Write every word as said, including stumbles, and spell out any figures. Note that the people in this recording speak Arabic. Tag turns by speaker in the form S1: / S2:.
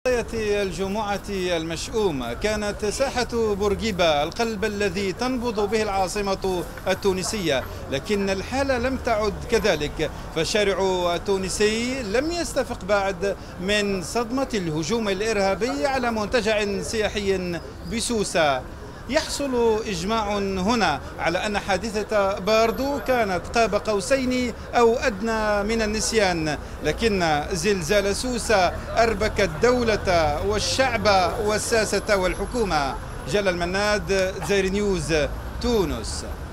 S1: الجمعة المشؤومة كانت ساحة بورقيبة القلب الذي تنبض به العاصمة التونسية، لكن الحالة لم تعد كذلك، فالشارع التونسي لم يستفق بعد من صدمة الهجوم الإرهابي على منتجع سياحي بسوسة. يحصل إجماع هنا على أن حادثة باردو كانت قاب قوسين أو أدنى من النسيان، لكن زلزال سوسة أربك الدولة والشعب والساسة والحكومة. جلال مناد، دزاير نيوز، تونس.